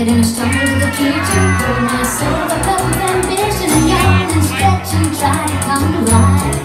Headed in a stumble to the kitchen, pour myself a cup of ambition and yawn and stretch and try to come to life.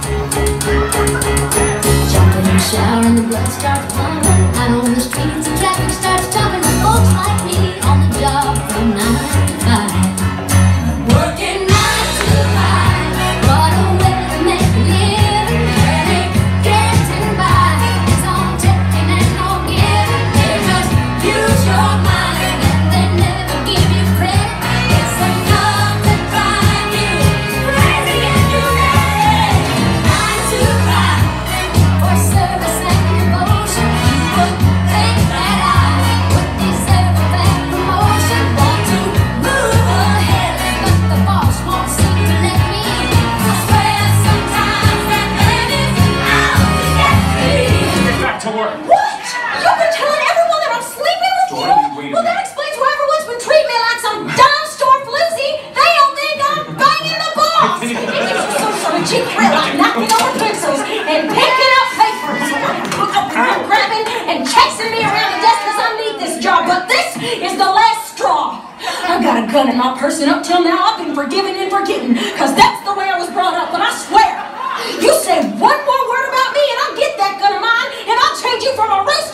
Jumping in the shower and the blood starts pumping. Out on the streets the traffic starts jumping. Folks like me on the job from 9 to 5. Working 9 to 5. What a way to make a living. Barely getting by. It's all taking and no giving. They just use your mind and they never give you credit. It's enough to drive you crazy and you ready. 9 to 5 for service and devotion. You would think that I would deserve a bad promotion. Want to move ahead, but the boss won't seem to let me. I swear sometimes that man is out to get me. Get back to work. What? You've been telling everyone that I'm sleeping with you? Dorothy, wait a Well, that minute. explains why everyone's been treating me like some dime store floozy. They don't think I'm banging the boss. It gives you some sort of cheap thrill like knocking over pencils and picking up papers. Grabbing and chasing me around the desk because I need this job. But this is the last straw. I've got a gun in my purse and up till now I've been forgiving and forgetting because that's the way I was brought up. But I swear, you say one more word about me and I'll get that gun of mine and I'll change you from a rooster